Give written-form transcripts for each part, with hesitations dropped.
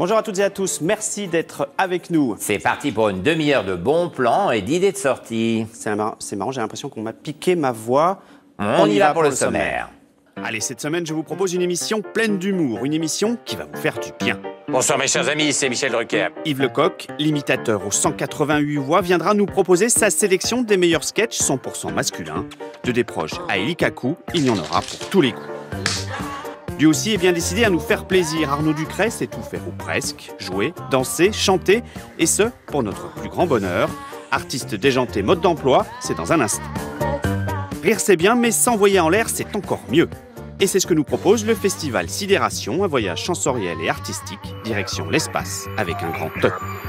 Bonjour à toutes et à tous, merci d'être avec nous. C'est parti pour une demi-heure de bons plans et d'idées de sortie. C'est marrant, j'ai l'impression qu'on m'a piqué ma voix. On y va pour le sommaire. Allez, cette semaine, je vous propose une émission pleine d'humour, une émission qui va vous faire du bien. Bonsoir mes chers amis, c'est Michel Drucker. Yves Lecoq, l'imitateur aux 188 voix, viendra nous proposer sa sélection des meilleurs sketchs 100% masculins. De Desproges à Élie Kakou, il y en aura pour tous les goûts. Lui aussi est bien décidé à nous faire plaisir. Arnaud Ducret sait tout faire ou presque, jouer, danser, chanter, et ce, pour notre plus grand bonheur. Artiste déjanté, mode d'emploi, c'est dans un instant. Rire c'est bien, mais s'envoyer en l'air c'est encore mieux. Et c'est ce que nous propose le festival Sidération, un voyage sensoriel et artistique, direction l'espace, avec un grand E.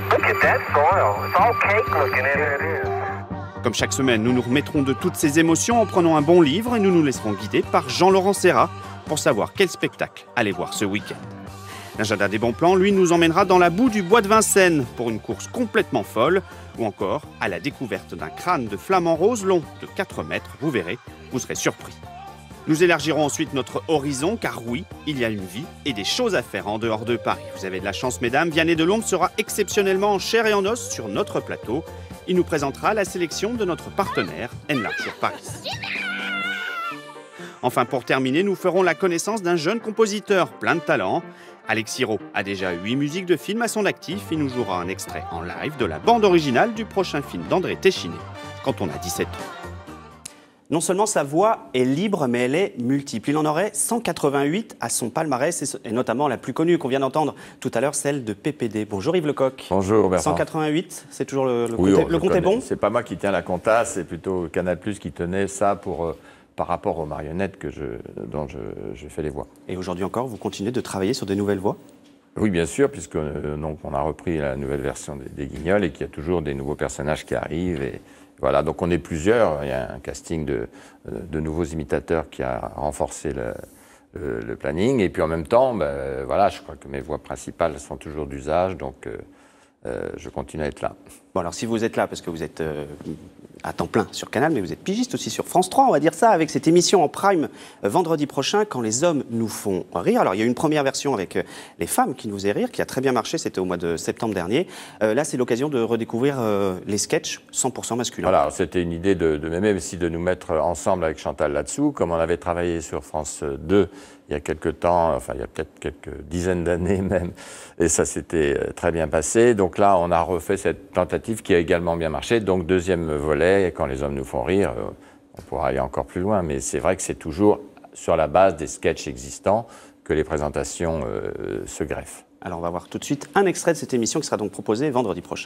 Comme chaque semaine, nous nous remettrons de toutes ces émotions en prenant un bon livre et nous nous laisserons guider par Jean-Laurent Serra pour savoir quel spectacle aller voir ce week-end. L'agenda des bons plans, lui, nous emmènera dans la boue du bois de Vincennes pour une course complètement folle ou encore à la découverte d'un crâne de flamant rose long de 4 mètres. Vous verrez, vous serez surpris. Nous élargirons ensuite notre horizon car oui, il y a une vie et des choses à faire en dehors de Paris. Vous avez de la chance, mesdames, Vianney Delombe sera exceptionnellement en chair et en os sur notre plateau. Il nous présentera la sélection de notre partenaire Enlarge sur Paris. Enfin, pour terminer, nous ferons la connaissance d'un jeune compositeur plein de talent. Alex Hiro a déjà 8 musiques de films à son actif. Il nous jouera un extrait en live de la bande originale du prochain film d'André Téchiné, quand on a 17 ans. Non seulement sa voix est libre, mais elle est multiple. Il en aurait 188 à son palmarès, et notamment la plus connue qu'on vient d'entendre tout à l'heure, celle de PPD. Bonjour Yves Lecoq. Bonjour Bertrand. 188, c'est toujours le compte est bon? C'est pas moi qui tiens la compta, c'est plutôt Canal+ qui tenait ça par rapport aux marionnettes dont je fais les voix. Et aujourd'hui encore, vous continuez de travailler sur des nouvelles voix? Oui, bien sûr, puisque on a repris la nouvelle version des Guignols et qu'il y a toujours des nouveaux personnages qui arrivent. Et voilà, donc on est plusieurs. Il y a un casting de nouveaux imitateurs qui a renforcé le planning. Et puis en même temps, voilà, je crois que mes voix principales sont toujours d'usage, donc je continue à être là. Bon, alors si vous êtes là, parce que vous êtes à temps plein sur Canal, mais vous êtes pigiste aussi sur France 3, on va dire ça, avec cette émission en prime vendredi prochain, Quand les hommes nous font rire. Alors il y a eu une première version avec les femmes qui nous faisaient rire, qui a très bien marché, c'était au mois de septembre dernier. Là, c'est l'occasion de redécouvrir les sketchs 100% masculins. Voilà, c'était une idée même aussi de nous mettre ensemble avec Chantal là-dessous, comme on avait travaillé sur France 2 il y a quelques temps, enfin il y a peut-être quelques dizaines d'années même, et ça s'était très bien passé. Donc là, on a refait cette tentative qui a également bien marché. Donc deuxième volet, Quand les hommes nous font rire, on pourra aller encore plus loin, mais c'est vrai que c'est toujours sur la base des sketchs existants que les présentations se greffent. Alors on va voir tout de suite un extrait de cette émission qui sera donc proposée vendredi prochain.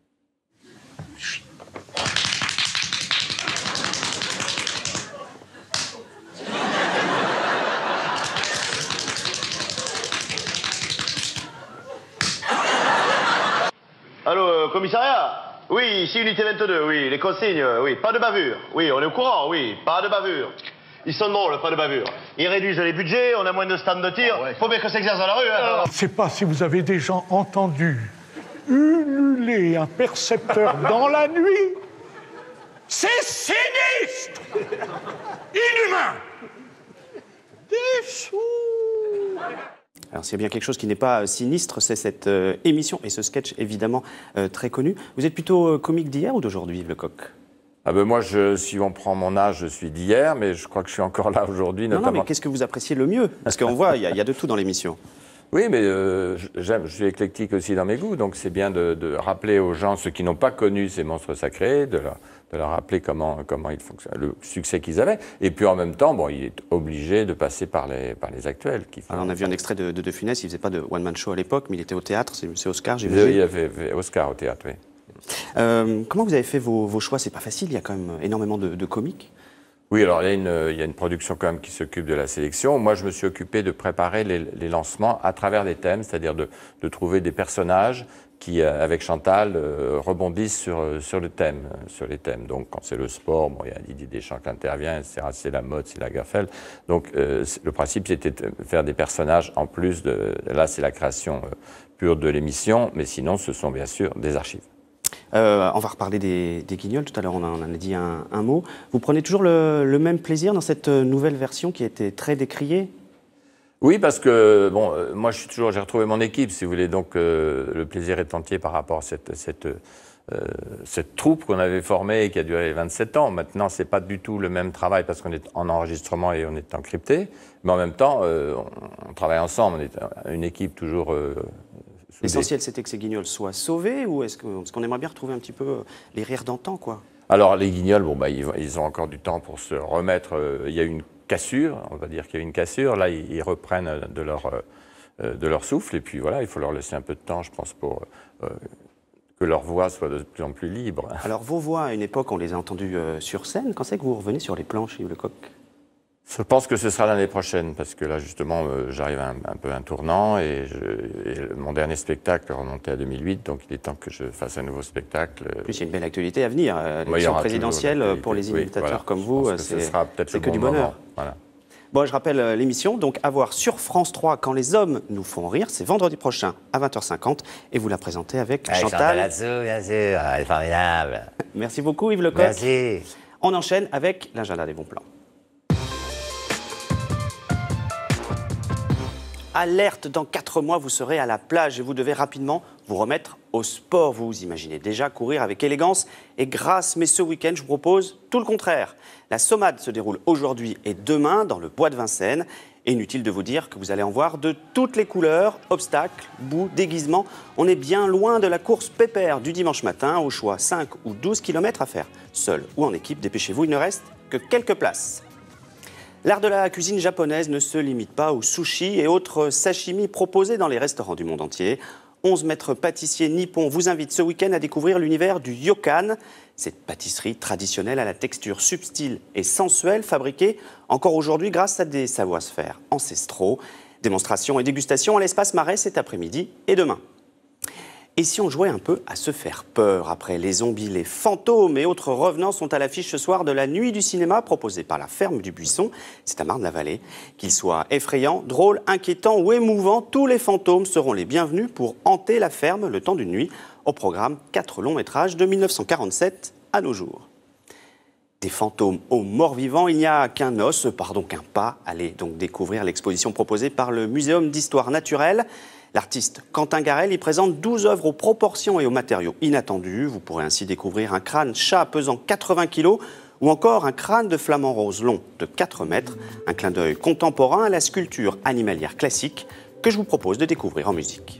Allô, commissariat? Oui, ici unité 22, oui, les consignes, oui, pas de bavure. Oui, on est au courant, oui, pas de bavure. Ils sont drôles, pas de bavure. Ils réduisent les budgets, on a moins de stands de tir. Faut bien que ça s'exerce dans la rue, hein. Je ne sais pas si vous avez déjà entendu ululer un percepteur dans la nuit. C'est sinistre! Inhumain! Des fous! Alors s'il y a bien quelque chose qui n'est pas sinistre, c'est cette émission et ce sketch évidemment très connu. Vous êtes plutôt comique d'hier ou d'aujourd'hui, Yves Lecoq? Ah ben moi, si on prend mon âge, je suis d'hier, mais je crois que je suis encore là aujourd'hui, notamment. Non, mais qu'est-ce que vous appréciez le mieux? Parce qu'on voit, il y a de tout dans l'émission. Oui, mais je suis éclectique aussi dans mes goûts, donc c'est bien de rappeler aux gens, ceux qui n'ont pas connu ces monstres sacrés, de leur rappeler comment ils fonctionnent, le succès qu'ils avaient. Et puis en même temps, bon, il est obligé de passer par les actuels. Alors on a vu un extrait de Funès, il ne faisait pas de one-man show à l'époque, mais il était au théâtre, c'est Oscar, j'ai vu. Il a fait Oscar au théâtre, oui. Comment vous avez fait vos choix? C'est pas facile, il y a quand même énormément de comiques. Oui, alors il y a une production quand même qui s'occupe de la sélection. Moi, je me suis occupé de préparer les lancements à travers des thèmes, c'est-à-dire de trouver des personnages qui, avec Chantal, rebondissent sur les thèmes. Donc, quand c'est le sport, bon, il y a Didier Deschamps qui intervient, c'est la mode, c'est la Lagerfeld. Donc, le principe, c'était de faire des personnages en plus de... Là, c'est la création pure de l'émission, mais sinon, ce sont bien sûr des archives. On va reparler des Guignols, tout à l'heure on en a dit un mot. Vous prenez toujours le même plaisir dans cette nouvelle version qui a été très décriée? Oui, parce que bon, moi j'ai retrouvé mon équipe, si vous voulez, donc le plaisir est entier par rapport à cette troupe qu'on avait formée et qui a duré 27 ans. Maintenant, c'est pas du tout le même travail parce qu'on est en enregistrement et on est encrypté, mais en même temps, on travaille ensemble, on est une équipe toujours. L'essentiel, c'était que ces guignols soient sauvés ou est-ce qu'on aimerait bien retrouver un petit peu les rires d'antan, quoi? Alors les guignols, bon, bah, ils ont encore du temps pour se remettre. Il y a eu une cassure, on va dire qu'il y a eu une cassure. Là, ils reprennent de leur souffle et puis voilà, il faut leur laisser un peu de temps, je pense, pour que leur voix soit de plus en plus libre. Alors vos voix, à une époque, on les a entendues sur scène. Quand c'est que vous revenez sur les planches, Yves Lecoq? Je pense que ce sera l'année prochaine, parce que là, justement, j'arrive à un peu un tournant, et mon dernier spectacle remontait à 2008, donc il est temps que je fasse un nouveau spectacle. En plus, il y a une belle actualité à venir. L'élection présidentielle, pour les imitateurs comme vous, c'est que du bonheur. Voilà. Bon, je rappelle l'émission, donc à voir sur France 3, Quand les hommes nous font rire. C'est vendredi prochain à 20h50, et vous la présentez avec Chantal là-dessous, bien sûr, elle est formidable. Merci beaucoup, Yves Lecoq. Merci. On enchaîne avec l'agenda des bons plans. Alerte, dans 4 mois, vous serez à la plage et vous devez rapidement vous remettre au sport. Vous imaginez déjà courir avec élégance et grâce, mais ce week-end, je vous propose tout le contraire. La Sommade se déroule aujourd'hui et demain dans le bois de Vincennes. Et inutile de vous dire que vous allez en voir de toutes les couleurs, obstacles, boues, déguisements. On est bien loin de la course pépère du dimanche matin, au choix 5 ou 12 km à faire. Seul ou en équipe, dépêchez-vous, il ne reste que quelques places. L'art de la cuisine japonaise ne se limite pas aux sushis et autres sashimi proposés dans les restaurants du monde entier. 11 maîtres pâtissiers nippons vous invitent ce week-end à découvrir l'univers du ryokan. Cette pâtisserie traditionnelle à la texture subtile et sensuelle, fabriquée encore aujourd'hui grâce à des savoir-faire ancestraux. Démonstration et dégustation à l'espace Marais cet après-midi et demain. Et si on jouait un peu à se faire peur? Après les zombies, les fantômes et autres revenants sont à l'affiche ce soir de la nuit du cinéma proposée par la Ferme du Buisson. C'est à Marne-la-Vallée. Qu'ils soient effrayants, drôles, inquiétants ou émouvants, tous les fantômes seront les bienvenus pour hanter la ferme le temps d'une nuit. Au programme, 4 longs métrages de 1947 à nos jours. Des fantômes aux morts vivants, il n'y a qu'un qu'un pas. Allez donc découvrir l'exposition proposée par le Muséum d'Histoire Naturelle. L'artiste Quentin Garel y présente 12 œuvres aux proportions et aux matériaux inattendus. Vous pourrez ainsi découvrir un crâne chat pesant 80 kg ou encore un crâne de flamant rose long de 4 mètres. Un clin d'œil contemporain à la sculpture animalière classique que je vous propose de découvrir en musique.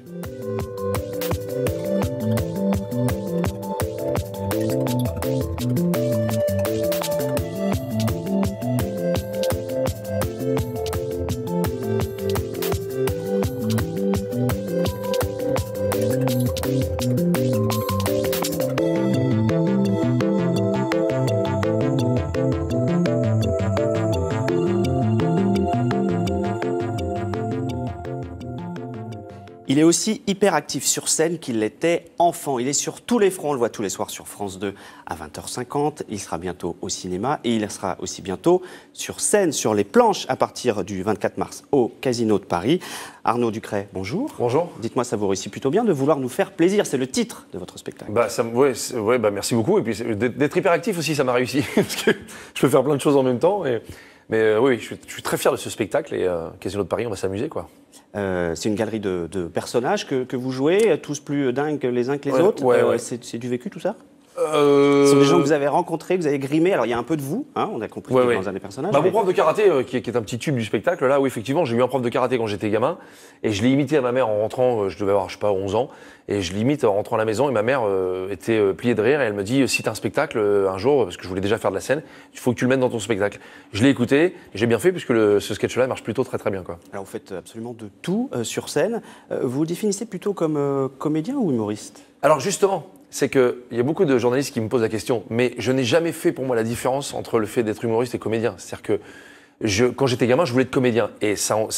Il est aussi hyper actif sur scène qu'il l'était enfant. Il est sur tous les fronts, on le voit tous les soirs sur France 2 à 20h50. Il sera bientôt au cinéma et il sera aussi bientôt sur scène, sur les planches à partir du 24 mars au Casino de Paris. Arnaud Ducret, bonjour. Bonjour. Dites-moi, ça vous réussit plutôt bien de vouloir nous faire plaisir. C'est le titre de votre spectacle. Merci beaucoup. Et puis d'être hyper actif aussi, ça m'a réussi. Parce que je peux faire plein de choses en même temps. Mais oui, je suis très fier de ce spectacle et Casino de Paris, on va s'amuser, quoi. C'est une galerie de personnages que vous jouez, tous plus dingues les uns que les autres. Ouais. C'est du vécu tout ça? Ce sont des gens que vous avez rencontrés, que vous avez grimés. Alors il y a un peu de vous, hein, on a compris dans un des personnages. Mon prof de karaté, qui est un petit tube du spectacle, là, oui, effectivement, j'ai eu un prof de karaté quand j'étais gamin, et je l'ai imité à ma mère en rentrant, je devais avoir, je sais pas, 11 ans, et je l'imite en rentrant à la maison, et ma mère était pliée de rire, et elle me dit, si t'as un spectacle, un jour, parce que je voulais déjà faire de la scène, il faut que tu le mettes dans ton spectacle. Je l'ai écouté, et j'ai bien fait, puisque ce sketch-là marche plutôt très très bien, quoi. Alors vous faites absolument de tout sur scène. Vous vous définissez plutôt comme comédien ou humoriste? Alors justement, c'est qu'il y a beaucoup de journalistes qui me posent la question, mais je n'ai jamais fait pour moi la différence entre le fait d'être humoriste et comédien. C'est-à-dire que quand j'étais gamin, je voulais être comédien. Et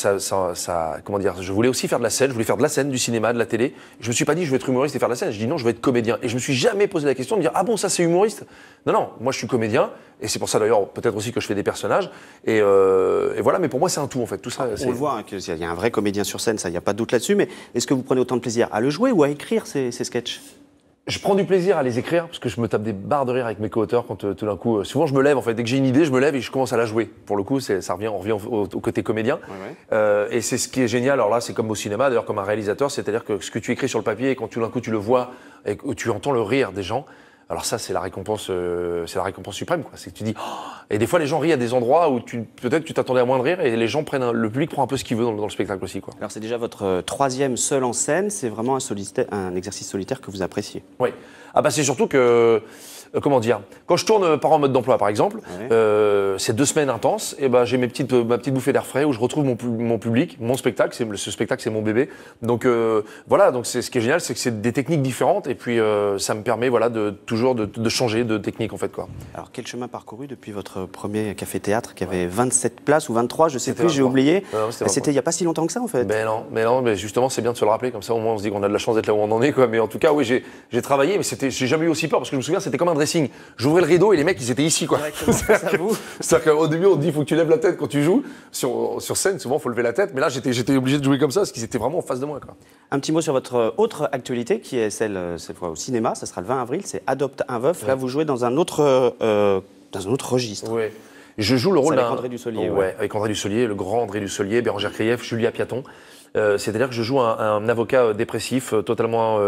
comment dire, je voulais aussi faire de la scène, je voulais faire de la scène, du cinéma, de la télé. Je me suis pas dit, je vais être humoriste et faire de la scène. Je dis non, je vais être comédien. Et je me suis jamais posé la question de dire, ah bon, ça c'est humoriste? Non, moi je suis comédien. Et c'est pour ça d'ailleurs, peut-être aussi que je fais des personnages. Et voilà, mais pour moi c'est un tout en fait. Tout ça, on le voit, hein, qu'il y a un vrai comédien sur scène, ça, il n'y a pas de doute là-dessus. Mais est-ce que vous prenez autant de plaisir à le jouer ou à écrire ces sketchs? Je prends du plaisir à les écrire parce que je me tape des barres de rire avec mes co-auteurs quand tout d'un coup, souvent je me lève en fait, dès que j'ai une idée, je me lève et je commence à la jouer. Pour le coup, on revient au côté comédien. Et c'est ce qui est génial. Alors là, c'est comme au cinéma, d'ailleurs comme un réalisateur, c'est-à-dire que ce que tu écris sur le papier et quand tout d'un coup tu le vois et que tu entends le rire des gens. Alors ça, c'est la récompense suprême, quoi. C'est que tu dis, oh. Et des fois, les gens rient à des endroits où peut-être tu t'attendais à moins de rire et les gens le public prend un peu ce qu'il veut dans le spectacle aussi, quoi. Alors c'est déjà votre troisième seul en scène, c'est vraiment un exercice solitaire que vous appréciez. Oui. Ah bah c'est surtout que, comment dire, quand je tourne par en mode d'emploi par exemple, c'est 2 semaines intenses, et bah j'ai ma petite bouffée d'air frais où je retrouve mon public, mon spectacle, ce spectacle c'est mon bébé. Donc voilà, donc ce qui est génial, c'est que c'est des techniques différentes et puis ça me permet voilà toujours de changer de technique en fait, quoi. Alors quel chemin parcouru depuis votre premier café-théâtre qui avait 27 places ou 23, je sais plus, j'ai oublié. C'était il n'y a pas si longtemps que ça en fait. Mais justement c'est bien de se le rappeler, comme ça au moins on se dit qu'on a de la chance d'être là où on en est, quoi. Mais en tout cas oui, j'ai travaillé, mais j'ai jamais eu aussi peur parce que je me souviens c'était comme un dressing. J'ouvrais le rideau et les mecs ils étaient ici, quoi. C'est-à-dire qu'au début on te dit il faut que tu lèves la tête quand tu joues sur scène, souvent il faut lever la tête, mais là j'étais obligé de jouer comme ça parce qu'ils étaient vraiment en face de moi, quoi. Un petit mot sur votre autre actualité qui est celle cette fois au cinéma, ça sera le 20 avril, c'est Adopte un veuf. Là vous jouez dans un autre registre. Oui. Je joue le rôle avec André Dussolier. Avec André Dussolier, le grand André Dussolier, Bérangère Krief, Julia Piaton. C'est-à-dire que je joue un avocat dépressif, totalement,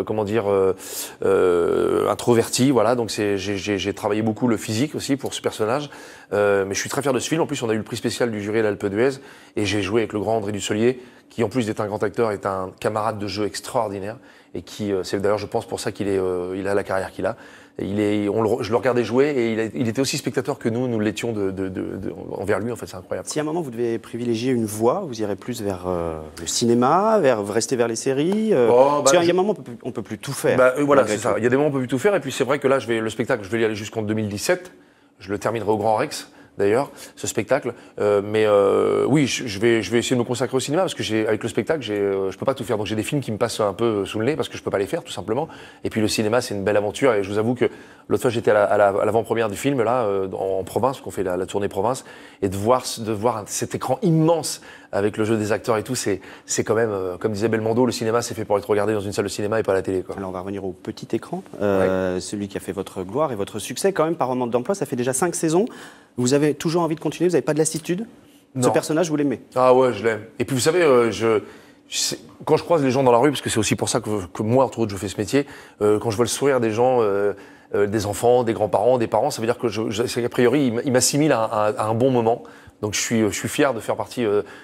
introverti. Voilà, donc j'ai travaillé beaucoup le physique aussi pour ce personnage. Mais je suis très fier de ce film. En plus, on a eu le prix spécial du jury de l'Alpe d'Huez et j'ai joué avec le grand André Dussolier, qui en plus d'être un grand acteur, est un camarade de jeu extraordinaire et qui, c'est d'ailleurs, je pense, pour ça qu'il a la carrière qu'il a. Je le regardais jouer et il était aussi spectateur que nous l'étions envers lui, en fait, c'est incroyable. Si à un moment vous devez privilégier une voie, vous irez plus vers le cinéma, rester vers les séries parce qu'il y a un moment on peut plus tout faire. Voilà, c'est ça. Il y a des moments où on peut plus tout faire et puis c'est vrai que là, le spectacle, je vais y aller jusqu'en 2017. Je le terminerai au Grand Rex. D'ailleurs, ce spectacle. Oui, je vais essayer de me consacrer au cinéma parce que avec le spectacle, je peux pas tout faire. Donc j'ai des films qui me passent un peu sous le nez parce que je peux pas les faire, tout simplement. Et puis le cinéma, c'est une belle aventure. Et je vous avoue que l'autre fois, j'étais à l'avant-première du film, là, en province, qu'on fait la tournée province, et de voir cet écran immense avec le jeu des acteurs et tout, c'est quand même, comme disait Belmondo, le cinéma, c'est fait pour être regardé dans une salle de cinéma et pas à la télé, quoi. Alors on va revenir au petit écran, celui qui a fait votre gloire et votre succès quand même par Mode d'emploi. Ça fait déjà 5 saisons. Vous avez toujours envie de continuer, vous n'avez pas de lassitude? Ce personnage, vous l'aimez? Ah ouais, je l'aime. Et puis vous savez, quand je croise les gens dans la rue, parce que c'est aussi pour ça que moi, entre autres, je fais ce métier, quand je vois le sourire des gens, des enfants, des grands-parents, des parents, ça veut dire que a priori, ils m'assimilent à un bon moment. Donc je suis fier de faire partie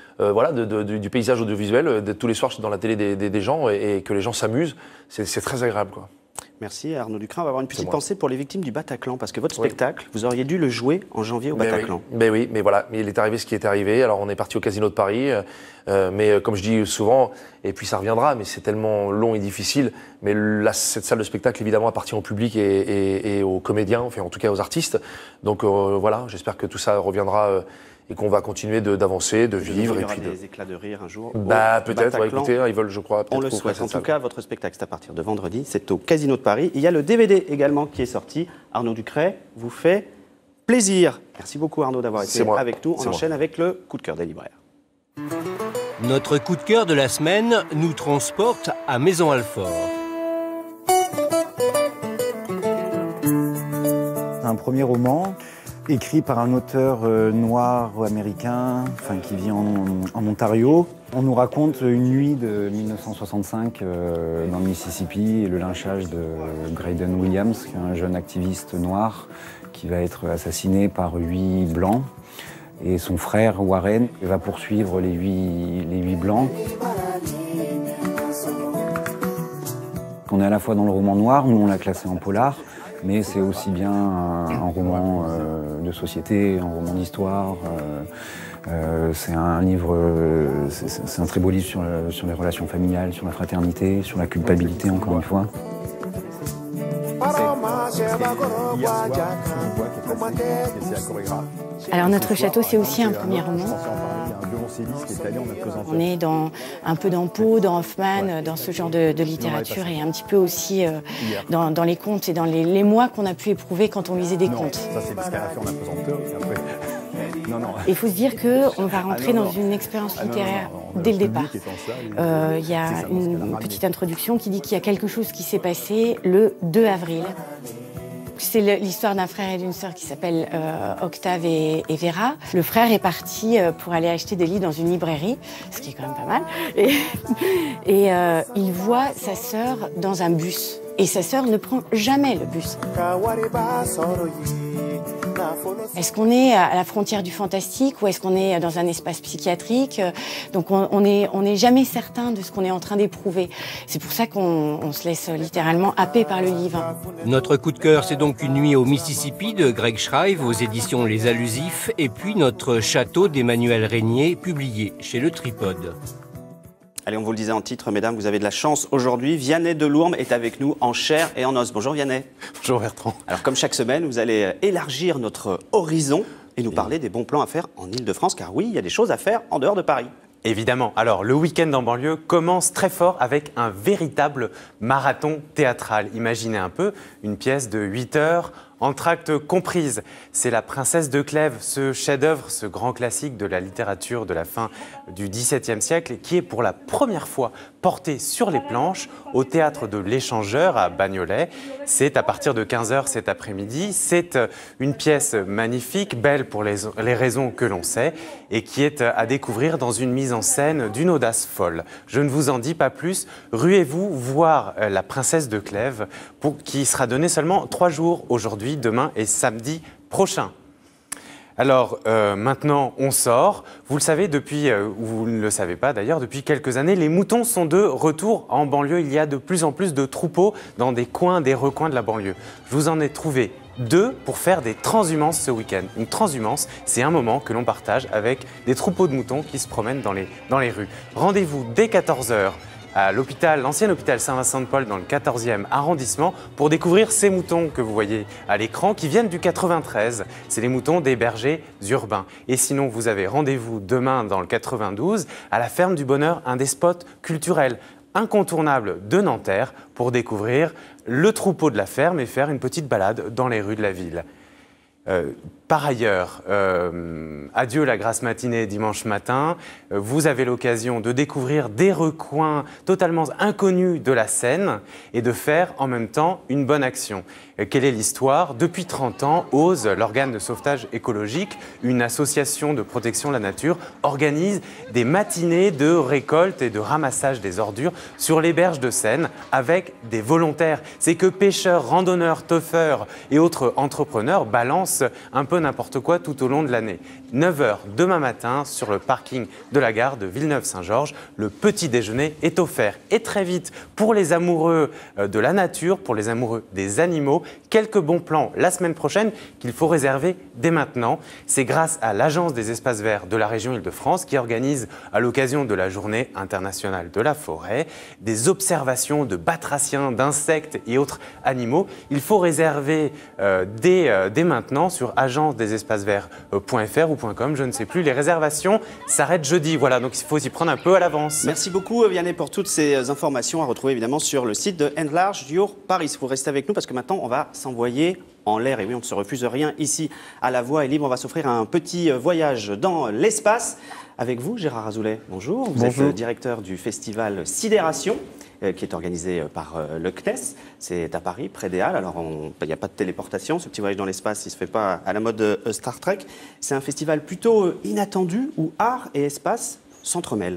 du paysage audiovisuel. Tous les soirs, je suis dans la télé des gens et que les gens s'amusent. C'est très agréable, quoi. Merci Arnaud Ducrin. On va avoir une petite pensée pour les victimes du Bataclan, parce que votre spectacle, vous auriez dû le jouer en janvier au Bataclan. Oui, mais voilà, il est arrivé ce qui est arrivé. Alors on est parti au Casino de Paris, mais comme je dis souvent, et puis ça reviendra, mais c'est tellement long et difficile. Mais cette salle de spectacle, évidemment, appartient au public et aux comédiens, enfin en tout cas aux artistes. Donc voilà, j'espère que tout ça reviendra. Et qu'on va continuer d'avancer, de vivre. Il y aura des éclats de rire un jour. Peut-être, écoutez, ils veulent, je crois. On le souhaite. En tout cas, votre spectacle, c'est à partir de vendredi. C'est au Casino de Paris. Il y a le DVD également qui est sorti. Arnaud Ducret vous fait plaisir. Merci beaucoup Arnaud d'avoir été avec nous. On enchaîne avec le coup de cœur des libraires. Notre coup de cœur de la semaine nous transporte à Maison-Alfort. Un premier roman écrit par un auteur noir américain, qui vit en Ontario. On nous raconte une nuit de 1965 dans le Mississippi et le lynchage de Graydon Williams, qui est un jeune activiste noir qui va être assassiné par 8 blancs. Et son frère Warren va poursuivre les 8 blancs. On est à la fois dans le roman noir, nous on l'a classé en polar, mais c'est aussi bien un roman de société, un roman d'histoire. C'est un livre, c'est un très beau livre sur les relations familiales, sur la fraternité, sur la culpabilité, encore une fois. Alors notre château, c'est aussi un premier roman. On est un peu dans Poe, dans Hoffmann, dans ce genre de littérature et un petit peu aussi dans les contes et dans les mois qu'on a pu éprouver quand on lisait des contes. Ça c'est ce qu'elle a fait en apesanteur. Il faut se dire qu'on va rentrer dans une expérience littéraire dès le départ. Il y a une petite introduction qui dit qu'il y a quelque chose qui s'est passé le 2 avril. C'est l'histoire d'un frère et d'une sœur qui s'appellent Octave et Vera. Le frère est parti pour aller acheter des livres dans une librairie, ce qui est quand même pas mal. Et il voit sa sœur dans un bus. Et sa sœur ne prend jamais le bus. Est-ce qu'on est à la frontière du fantastique ou est-ce qu'on est dans un espace psychiatrique? Donc on n'est jamais certain de ce qu'on est en train d'éprouver. C'est pour ça qu'on se laisse littéralement happer par le livre. Notre coup de cœur, c'est donc Une nuit au Mississippi de Greg Schrive aux éditions Les Allusifs et puis Notre château d'Emmanuel Régnier, publié chez Le Tripode. Allez, on vous le disait en titre, mesdames, vous avez de la chance aujourd'hui. Vianney Delourme est avec nous en chair et en os. Bonjour Vianney. Bonjour Bertrand. Alors comme chaque semaine, vous allez élargir notre horizon et nous parler des bons plans à faire en Ile-de-France, car oui, il y a des choses à faire en dehors de Paris. Évidemment. Alors, le week-end en banlieue commence très fort avec un véritable marathon théâtral. Imaginez un peu une pièce de 8 heures, entr'actes comprises. C'est La Princesse de Clèves, ce chef-d'œuvre, ce grand classique de la littérature de la fin du XVIIe siècle, qui est pour la première fois porté sur les planches au théâtre de l'Échangeur à Bagnolet. C'est à partir de 15h cet après-midi. C'est une pièce magnifique, belle pour les raisons que l'on sait, et qui est à découvrir dans une mise en scène d'une audace folle. Je ne vous en dis pas plus. Ruez-vous voir La Princesse de Clèves, qui sera donnée seulement 3 jours aujourd'hui, demain et samedi prochain. Alors maintenant, on sort. Vous le savez depuis, ou vous ne le savez pas d'ailleurs, depuis quelques années, les moutons sont de retour en banlieue. Il y a de plus en plus de troupeaux dans des coins, des recoins de la banlieue. Je vous en ai trouvé 2 pour faire des transhumances ce week-end. Une transhumance, c'est un moment que l'on partage avec des troupeaux de moutons qui se promènent dans les rues. Rendez-vous dès 14h. À l'ancien hôpital Saint-Vincent-de-Paul dans le 14e arrondissement pour découvrir ces moutons que vous voyez à l'écran qui viennent du 93. C'est les moutons des bergers urbains. Et sinon, vous avez rendez-vous demain dans le 92 à la Ferme du Bonheur, un des spots culturels incontournables de Nanterre pour découvrir le troupeau de la ferme et faire une petite balade dans les rues de la ville. Par ailleurs, adieu la grasse matinée dimanche matin, vous avez l'occasion de découvrir des recoins totalement inconnus de la Seine et de faire en même temps une bonne action. Quelle est l'histoire? Depuis 30 ans, OSE, l'organe de sauvetage écologique, une association de protection de la nature, organise des matinées de récolte et de ramassage des ordures sur les berges de Seine avec des volontaires. C'est que pêcheurs, randonneurs, teufeurs et autres entrepreneurs balancent un peu n'importe quoi tout au long de l'année. 9h demain matin sur le parking de la gare de Villeneuve-Saint-Georges. Le petit déjeuner est offert. Et très vite, pour les amoureux de la nature, pour les amoureux des animaux, quelques bons plans la semaine prochaine qu'il faut réserver dès maintenant. C'est grâce à l'Agence des espaces verts de la région Île-de-France qui organise, à l'occasion de la Journée internationale de la forêt, des observations de batraciens, d'insectes et autres animaux. Il faut réserver dès maintenant sur agence-des-espaces-verts.fr ou .com, je ne sais plus. Les réservations s'arrêtent jeudi. Voilà, donc il faut s'y prendre un peu à l'avance. Merci beaucoup Vianney pour toutes ces informations à retrouver évidemment sur le site de Enlarge Your Paris. Vous restez avec nous parce que maintenant on va s'envoyer en l'air. Et oui, on ne se refuse rien ici à La Voix est libre. On va s'offrir un petit voyage dans l'espace. Avec vous, Gérard Azoulay, bonjour. Vous êtes directeur du festival Sidération, qui est organisé par le CNES. C'est à Paris, près des Halles. Alors, il n'y a pas de téléportation. Ce petit voyage dans l'espace, il ne se fait pas à la mode Star Trek. C'est un festival plutôt inattendu où art et espace s'entremêlent.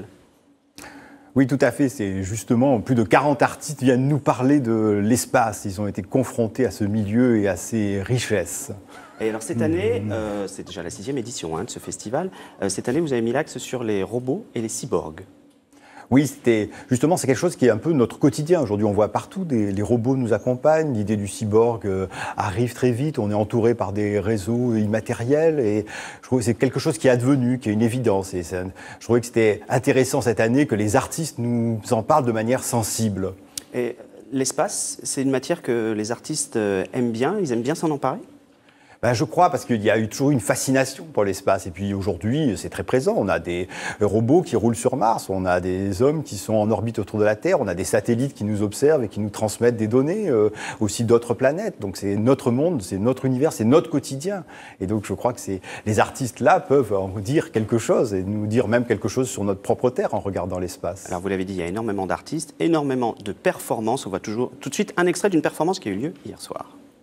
Oui, tout à fait. C'est justement plus de 40 artistes viennent nous parler de l'espace. Ils ont été confrontés à ce milieu et à ses richesses. Et alors cette année, c'est déjà la 6e édition de ce festival, cette année vous avez mis l'axe sur les robots et les cyborgs. Oui, c'est quelque chose qui est un peu notre quotidien. Aujourd'hui, on voit partout, les robots nous accompagnent, l'idée du cyborg arrive très vite, on est entouré par des réseaux immatériels et je trouve que c'est quelque chose qui est advenu, qui est une évidence. Et je trouvais que c'était intéressant cette année que les artistes nous en parlent de manière sensible. Et l'espace, c'est une matière que les artistes aiment bien, ils aiment bien s'en emparer ? Ben, je crois, parce qu'il y a eu toujours une fascination pour l'espace. Et puis aujourd'hui, c'est très présent. On a des robots qui roulent sur Mars, on a des hommes qui sont en orbite autour de la Terre, on a des satellites qui nous observent et qui nous transmettent des données, aussi d'autres planètes. Donc c'est notre monde, c'est notre univers, c'est notre quotidien. Et donc je crois que les artistes là peuvent en dire quelque chose et nous dire même quelque chose sur notre propre Terre en regardant l'espace. Alors vous l'avez dit, il y a énormément d'artistes, énormément de performances. On voit tout de suite un extrait d'une performance qui a eu lieu hier soir.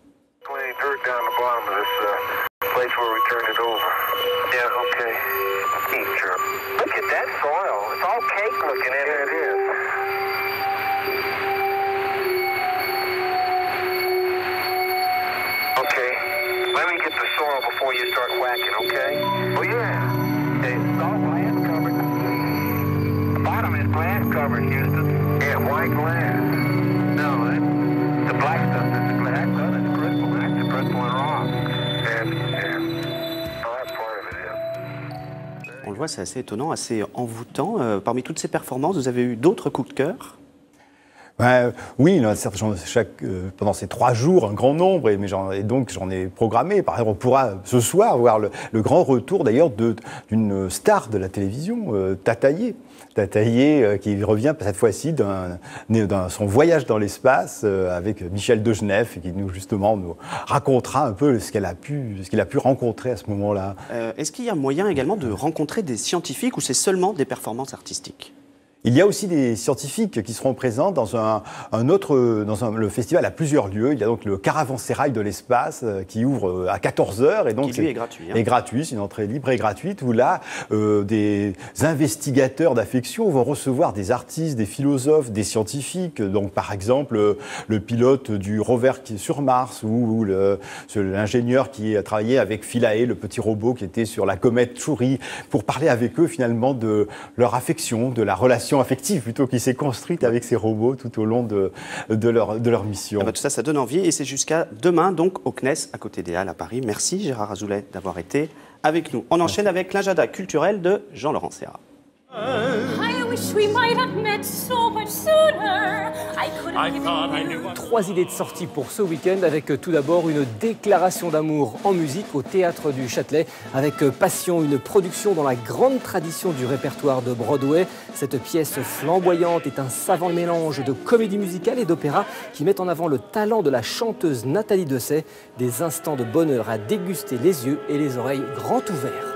On le voit, c'est assez étonnant, assez envoûtant. Parmi toutes ces performances, vous avez eu d'autres coups de cœur? Oui, pendant ces 3 jours, un grand nombre, et donc j'en ai programmé. Par exemple, on pourra ce soir voir le grand retour d'ailleurs d'une star de la télévision, Tataillé. Tataillé qui revient cette fois-ci d'un son voyage dans l'espace avec Michel Degenef, qui nous racontera un peu ce qu'il a pu rencontrer à ce moment-là. Est-ce qu'il y a moyen également de rencontrer des scientifiques ou c'est seulement des performances artistiques? Il y a aussi des scientifiques qui seront présents dans le festival à plusieurs lieux. Il y a donc le Caravansérail de l'espace qui ouvre à 14h. Et donc qui lui est gratuit. Est gratuit, c'est une entrée libre et gratuite, où là, des investigateurs d'affection vont recevoir des artistes, des philosophes, des scientifiques. Donc par exemple, le pilote du rover qui est sur Mars, ou l'ingénieur qui a travaillé avec Philae, le petit robot qui était sur la comète Chury, pour parler avec eux finalement de leur affection, de la relation affective plutôt qui s'est construite avec ces robots tout au long de leur mission. Tout ça, ça donne envie et c'est jusqu'à demain donc au CNES à côté des Halles à Paris. Merci Gérard Azoulay d'avoir été avec nous. On enchaîne avec l'agenda culturel de Jean-Laurent Serra. Trois idées de sortie pour ce week-end avec tout d'abord une déclaration d'amour en musique au Théâtre du Châtelet avec Passion, une production dans la grande tradition du répertoire de Broadway. Cette pièce flamboyante est un savant mélange de comédie musicale et d'opéra qui met en avant le talent de la chanteuse Nathalie Dessay. Des instants de bonheur à déguster les yeux et les oreilles grands ouverts.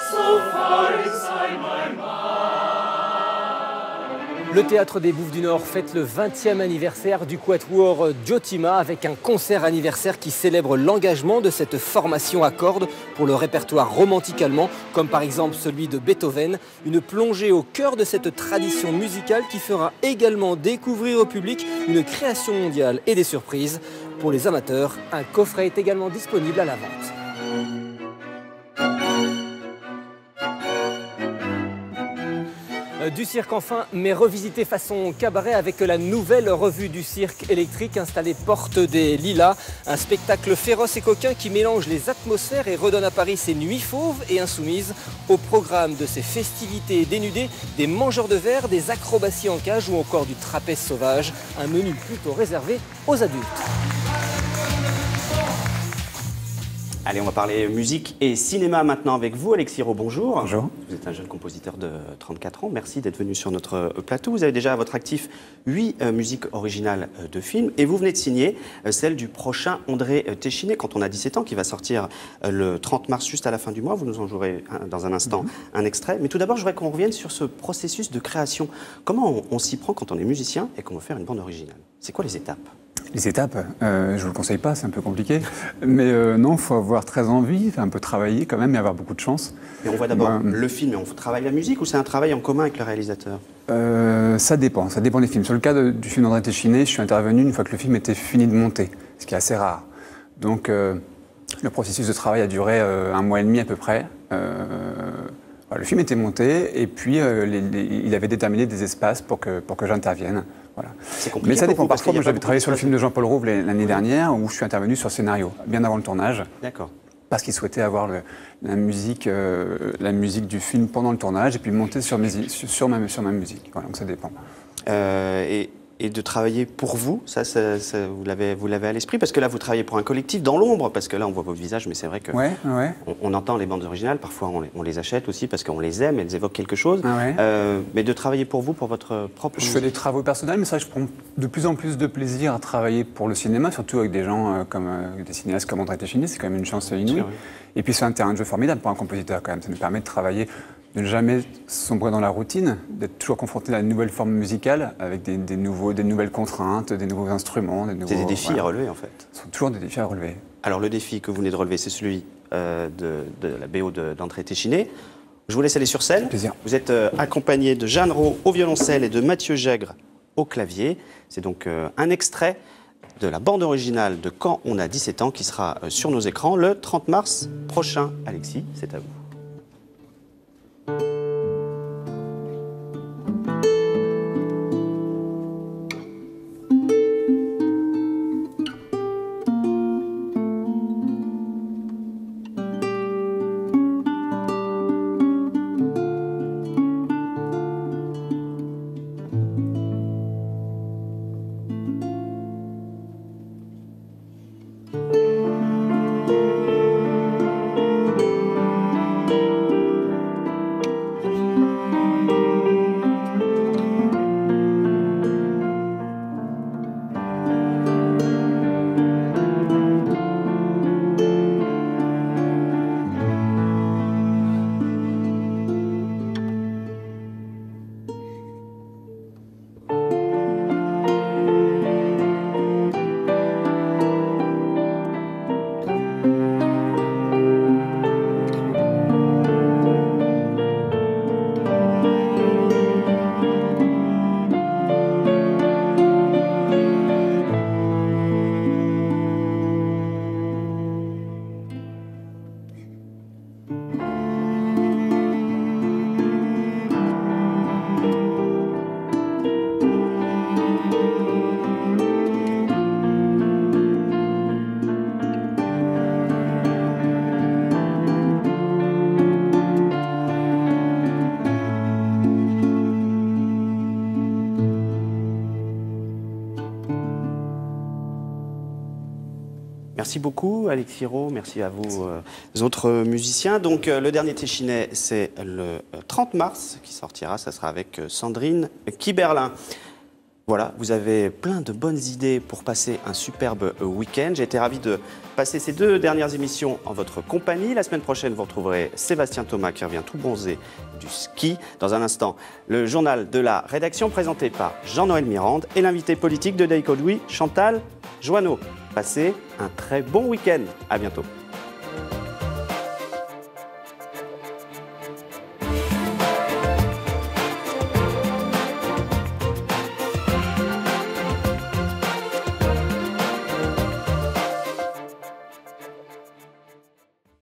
Le Théâtre des Bouffes du Nord fête le 20e anniversaire du quatuor Diotima avec un concert anniversaire qui célèbre l'engagement de cette formation à cordes pour le répertoire romantique allemand, comme par exemple celui de Beethoven. Une plongée au cœur de cette tradition musicale qui fera également découvrir au public une création mondiale et des surprises. Pour les amateurs, un coffret est également disponible à la vente. Du cirque enfin, mais revisité façon cabaret avec la nouvelle revue du cirque électrique installée porte des Lilas. Un spectacle féroce et coquin qui mélange les atmosphères et redonne à Paris ses nuits fauves et insoumises. Au programme de ces festivités dénudées, des mangeurs de verre, des acrobaties en cage ou encore du trapèze sauvage. Un menu plutôt réservé aux adultes. Allez, on va parler musique et cinéma maintenant avec vous, Alexis Rault. Bonjour. Bonjour. Vous êtes un jeune compositeur de 34 ans. Merci d'être venu sur notre plateau. Vous avez déjà à votre actif 8 musiques originales de films et vous venez de signer celle du prochain André Téchiné, Quand on a 17 ans, qui va sortir le 30 mars, juste à la fin du mois. Vous nous en jouerez dans un instant un extrait. Mais tout d'abord, je voudrais qu'on revienne sur ce processus de création. Comment on s'y prend quand on est musicien et qu'on veut faire une bande originale? C'est quoi les étapes? Les étapes, je ne vous le conseille pas, c'est un peu compliqué. Mais non, il faut avoir très envie, un peu travailler quand même et avoir beaucoup de chance. Et on voit d'abord le film et on travaille la musique ou c'est un travail en commun avec le réalisateur? Ça dépend des films. Sur le cas du film d'André Téchiné, je suis intervenu une fois que le film était fini de monter, ce qui est assez rare. Donc le processus de travail a duré 1 mois et demi à peu près. Le film était monté et puis il avait déterminé des espaces pour que j'intervienne. Voilà. Mais ça dépend. Parfois, moi j'avais travaillé sur le film de Jean-Paul Rouve l'année dernière où je suis intervenu sur le scénario, bien avant le tournage. D'accord. Parce qu'il souhaitait avoir la musique du film pendant le tournage et puis monter sur ma musique. Voilà, donc ça dépend. Et et de travailler pour vous, vous l'avez à l'esprit, parce que là vous travaillez pour un collectif dans l'ombre, parce que là on voit votre visage, mais c'est vrai que on entend les bandes originales, parfois on les achète aussi parce qu'on les aime, elles évoquent quelque chose, mais de travailler pour vous, pour votre propre musique. Je fais des travaux personnels, mais c'est vrai que je prends de plus en plus de plaisir à travailler pour le cinéma, surtout avec des gens comme des cinéastes comme André Téchiné, c'est quand même une chance inouïe. Et puis c'est un terrain de jeu formidable pour un compositeur quand même, ça nous permet de travailler, de ne jamais sombrer dans la routine, d'être toujours confronté à une nouvelle forme musicale, avec des nouvelles contraintes, des nouveaux instruments. C'est des défis à relever en fait. Ce sont toujours des défis à relever. Alors le défi que vous venez de relever, c'est celui de la BO d'André Téchiné. Je vous laisse aller sur scène. Plaisir. Vous êtes accompagné de Jeanne Rau au violoncelle et de Mathieu Gègre au clavier. C'est donc un extrait de la bande originale de Quand on a 17 ans qui sera sur nos écrans le 30 mars prochain. Alexis, c'est à vous. Merci beaucoup Alexis Rau, merci à vous autres musiciens. Donc le dernier Téchiné, c'est le 30 mars qui sortira, ça sera avec Sandrine Kiberlin. Voilà, vous avez plein de bonnes idées pour passer un superbe week-end. J'ai été ravi de passer ces 2 dernières émissions en votre compagnie. La semaine prochaine, vous retrouverez Sébastien Thomas qui revient tout bronzé du ski. Dans un instant, le journal de la rédaction présenté par Jean-Noël Mirande et l'invité politique de Daïko Louis, Chantal Joanneau. Passez un très bon week-end. À bientôt.